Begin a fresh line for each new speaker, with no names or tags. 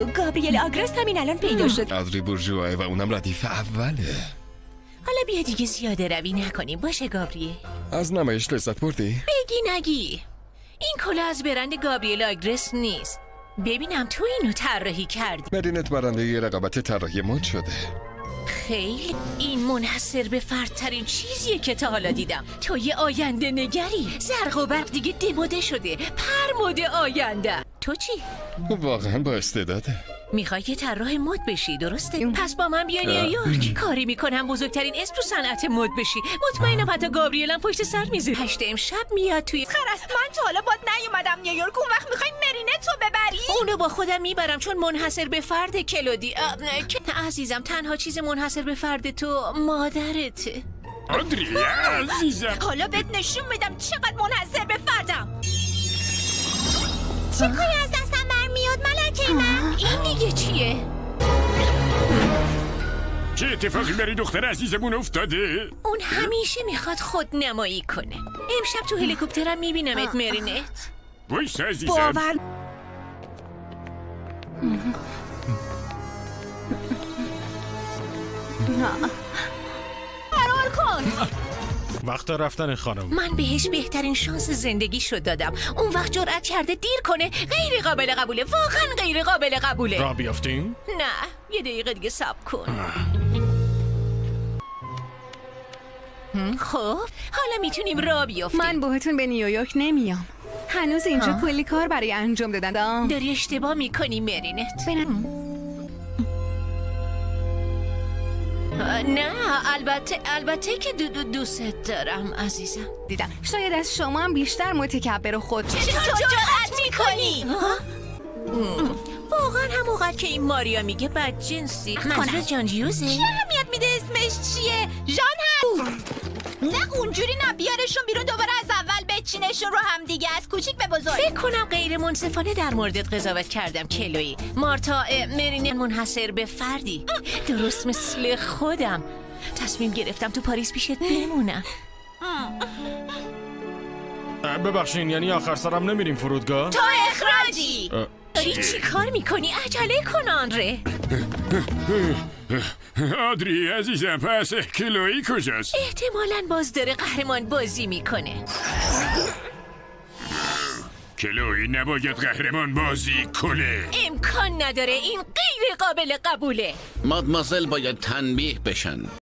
گابریل آگرست همین الان پیدا شد.
آدری بورژوا و اونم ردیف اوله.
حالا بیا دیگه زیاده روی نکنیم باشه گابریل؟
از نمایش لذت بردی؟
بگی نگی. این کلاه از برند گابریل آگرست نیست. ببینم تو اینو طراحی کردی.
مرینت برنده یه رقابت طراحی مد شده.
خیلی این منحصر به فردترین چیزیه که تا حالا دیدم. تو یه آینده نگری. زرق و برق دیگه دیموده شده. پرموده آینده. تو چی؟
واقعا با استعداده.
میخوای که طراح مد بشی درسته؟ پس با من بیا نیویورک. کاری میکنم بزرگترین اسم تو صنعت مد بشی. مطمئنم حتی گابریلم پشت سر میذاره. 8 امشب میاد توی
خرست. من تا حالا باد نیومدم نیویورک. اون وقت میخوای مرینت رو ببری؟
اونو با خودم میبرم چون منحصر به فرد کلودی. عزیزم تنها چیز منحصر به فرد تو مادرته.
آدری عزیزم
حالا بهت نشون میدم چقدر منحصر به فردم. چه کاری از دستم برمیاد ملکه من؟
این دیگه چیه؟
چه اتفاقی برای دختر عزیزمون افتاده؟
اون همیشه میخواد خود نمایی کنه. امشب تو هلیکوپترم میبینمت مرینت.
وایسا عزیزم.
باور
فرار کن.
وقت رفتن خانم.
من بهش بهترین شانس زندگیشو دادم. اون وقت جرأت کرده دیر کنه. غیر قابل قبوله. واقعا غیر قابل قبوله.
را بیافتیم؟
نه یه دقیقه دیگه صبر کن. خب حالا میتونیم راه بیافتیم.
من باهاتون به نیویورک نمیام. هنوز اینجا کلی کار برای انجام دادن.
داری اشتباه میکنی مرینت. نه البته که دوست دارم عزیزم.
دیدم شاید از شما هم بیشتر متکبر و خود
چطور جرأت میکنی؟
واقعا همونقدر که این ماریا میگه بدجنسی. منظور جان جیوزه؟
چه اهمیت میده اسمش چیه؟ جان هم نه اونجوری نه. بیارشون بیرون دوباره از اول بچینشون رو هم دیگه از کوچیک به بزرگ.
فکر کنم غیر منصفانه در موردت قضاوت کردم کلویی. مارتا مرینت منحصر به فردی درست مثل خودم. تصمیم گرفتم تو پاریس پیشت بمونم.
ببخشین یعنی آخر سرم نمیریم فرودگاه؟
تو اخراجی.
داری چی کار میکنی؟ عجله کن آنره.
آدری عزیزم پس کلویی کجاست؟
احتمالاً باز داره قهرمان بازی میکنه.
کلویی نباید قهرمان بازی کنه.
امکان نداره. این غیر قابل قبوله.
مادمازل باید تنبیه بشن.